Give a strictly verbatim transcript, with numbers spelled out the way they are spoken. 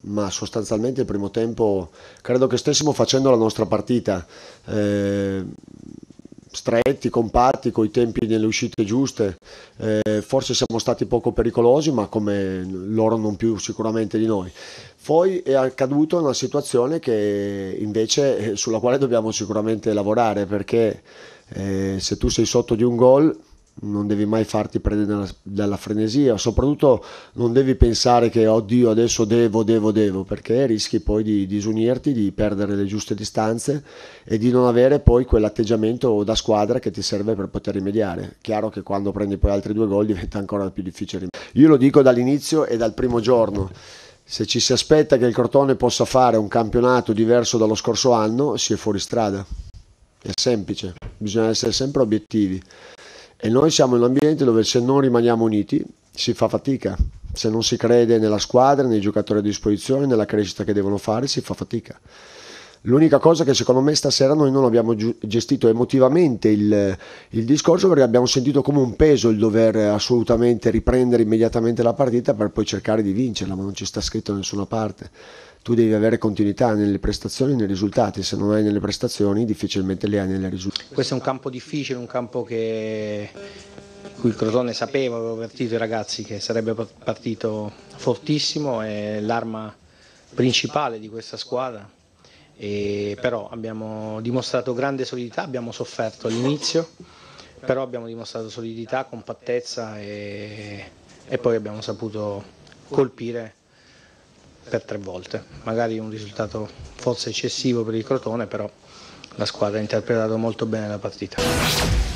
ma sostanzialmente il primo tempo credo che stessimo facendo la nostra partita, eh, stretti, compatti, coi tempi nelle uscite giuste. Eh, forse siamo stati poco pericolosi, ma come loro non più sicuramente di noi. Poi è accaduta una situazione che invece eh, sulla quale dobbiamo sicuramente lavorare, perché eh, se tu sei sotto di un gol non devi mai farti prendere dalla, dalla frenesia, soprattutto non devi pensare che oddio adesso devo, devo, devo, perché rischi poi di disunirti, di perdere le giuste distanze e di non avere poi quell'atteggiamento da squadra che ti serve per poter rimediare. Chiaro che quando prendi poi altri due gol diventa ancora più difficile. Io lo dico dall'inizio e dal primo giorno. Se ci si aspetta che il Crotone possa fare un campionato diverso dallo scorso anno, si è fuori strada. È semplice, bisogna essere sempre obiettivi. E noi siamo in un ambiente dove se non rimaniamo uniti si fa fatica. Se non si crede nella squadra, nei giocatori a disposizione, nella crescita che devono fare, si fa fatica. L'unica cosa che secondo me stasera noi non abbiamo gestito emotivamente il, il discorso, perché abbiamo sentito come un peso il dover assolutamente riprendere immediatamente la partita per poi cercare di vincerla, ma non ci sta scritto da nessuna parte. Tu devi avere continuità nelle prestazioni e nei risultati, se non hai nelle prestazioni difficilmente le hai nelle risultati. Questo è un campo difficile, un campo che cui il Crotone sapeva, aveva avvertito i ragazzi che sarebbe partito fortissimo, è l'arma principale di questa squadra, e però abbiamo dimostrato grande solidità, abbiamo sofferto all'inizio, però abbiamo dimostrato solidità, compattezza e, e poi abbiamo saputo colpire per tre volte, magari un risultato forse eccessivo per il Crotone, però la squadra ha interpretato molto bene la partita.